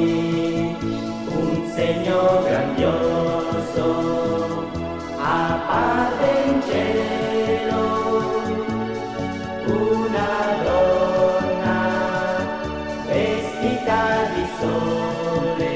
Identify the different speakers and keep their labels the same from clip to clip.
Speaker 1: un segno grandioso apparve in cielo, una donna vestita di sole,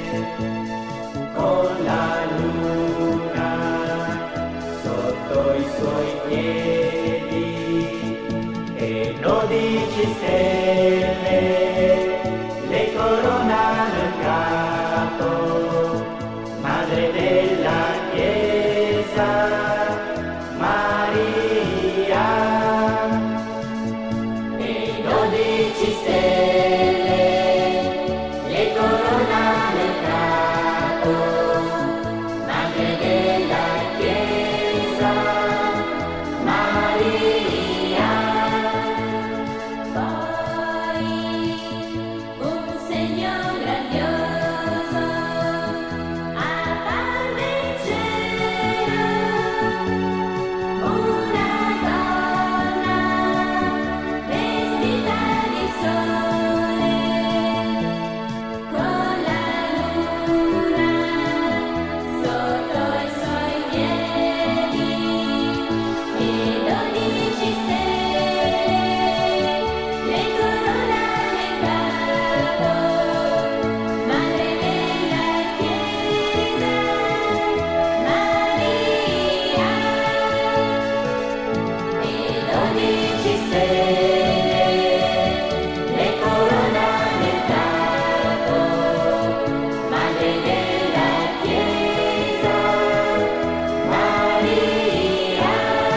Speaker 1: con la luna sotto i suoi piedi e 12 stelle le coronano il capo, madre della Chiesa, Maria. E 12 stelle le coronano il capo, madre della Chiesa, Maria.
Speaker 2: Poi un segno grandioso apparve in cielo, una donna vestita di sole, con la luna sotto i suoi piedi e 12 stelle le coronano il capo, madre della Chiesa, Maria. E 12 stelle le coronano il capo, madre della Chiesa, Maria.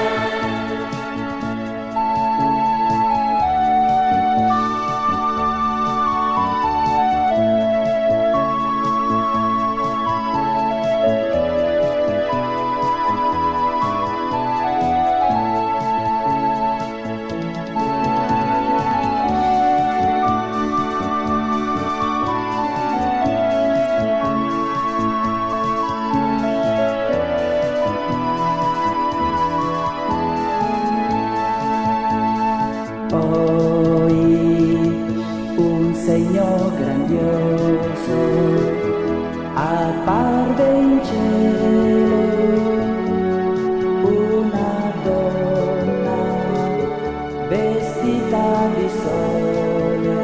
Speaker 1: Poi un segno grandioso apparve in cielo, una donna vestita di sole,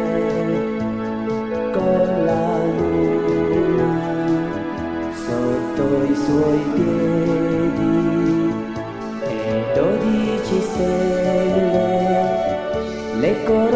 Speaker 1: con la luna sotto i suoi piedi e 12 stelle le coronano